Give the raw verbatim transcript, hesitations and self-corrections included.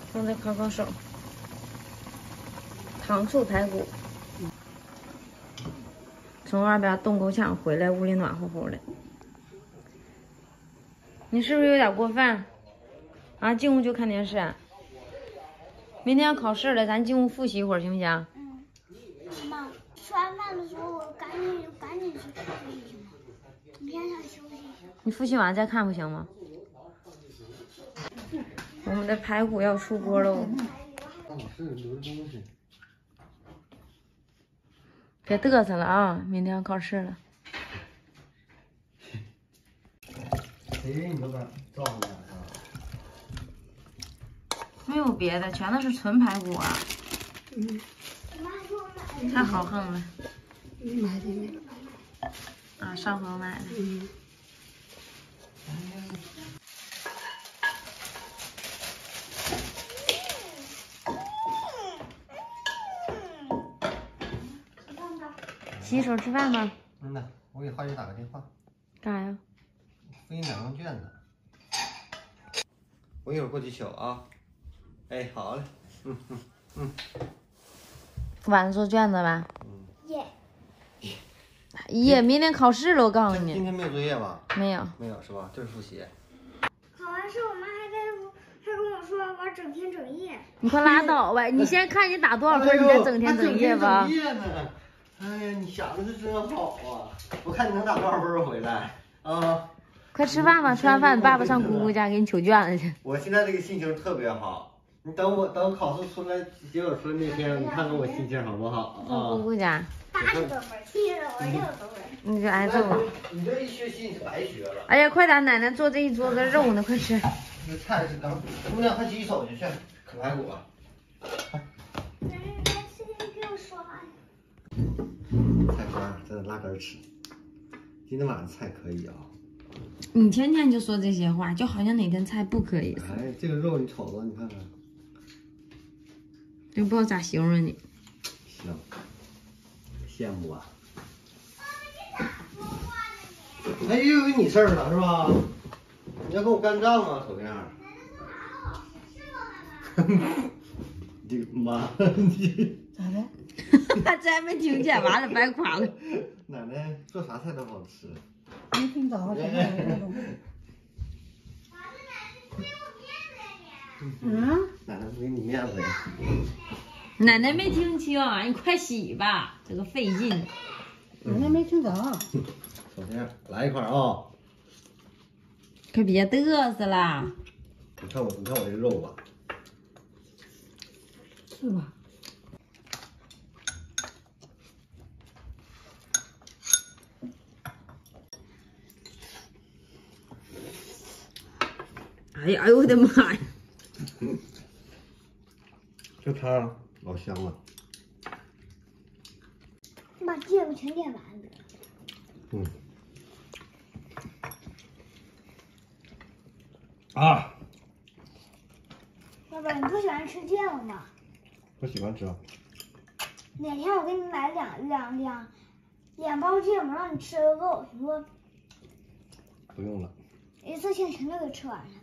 我再烤烤手，糖醋排骨。从外边冻够呛回来，屋里暖乎乎的。你是不是有点过分？啊，进屋就看电视。明天要考试了，咱进屋复习一会儿行不行？ 嗯。妈，吃完饭的时候我赶紧就赶紧去复习行吗？你先想休息一下。 你复习完再看不行吗？我们的排骨要出锅喽！ 老师留着东西。 别嘚瑟了啊！明天要考试了。 谁给你都敢照顾点啊？ 没有别的，全都是纯排骨啊！ 嗯。 太好横了。 你买的那个。 啊，上回买的。 嗯。 洗手吃饭吧。 嗯呐，我给花姐打个电话。 干啥呀？ 复印两张卷子。我一会儿过去取啊。哎，好嘞。嗯嗯嗯。 晚上做卷子吧。 嗯。 耶。 耶！明天考试了，我告诉你。 今天没有作业吧？ 没有。 没有是吧？就是复习。 考完试，我妈还在还跟我说玩整天整夜。 你快拉倒吧！你先看你打多少分，你再整天整夜吧。 整夜呢？哎呀，你想的是真好啊！我看你能打多少分回来啊！ 快吃饭吧，吃完饭爸爸上姑姑家给你取卷子去。 我现在这个心情特别好，你等我等考试出来结果出来那天，你看看我心情好不好啊？ 上姑姑家。 八十多分，七十多分，六十多分。 你就挨揍了。 你这一学习你是白学了。 哎呀，快点，奶奶做这一桌子肉呢，快吃。 这菜是刚，姑娘快洗手去，去啃排骨吧。 奶奶，你给我说话。 菜干在这拉根吃。今天晚上菜可以啊。 你天天就说这些话，就好像哪天菜不可以。 哎，这个肉你瞅瞅，你看看。 就不知道咋形容你。 行。羡慕啊！哎，又有你事儿了是吧？你要跟我干仗吗？瞅这样。你妈，你咋的？ 他这还没听见，完了白夸了。 奶奶做啥菜都好吃。 没听着， 嗯，奶奶不给你面子呀。 奶奶没听清，你快洗吧，这个费劲。 奶奶没听着。 瞅这样，来一块啊！ 可别嘚瑟了。 你看我，你看我这个肉吧。 是吧？ 哎呀，哎呦我的妈呀！ 这汤老香了。 你把芥末全点完了。 嗯。啊。 爸爸，你不喜欢吃芥末吗？ 我喜欢吃。 哪天我给你买两两两两包芥末，让你吃个够，行不？ 不用了。 一次性全都给吃完了。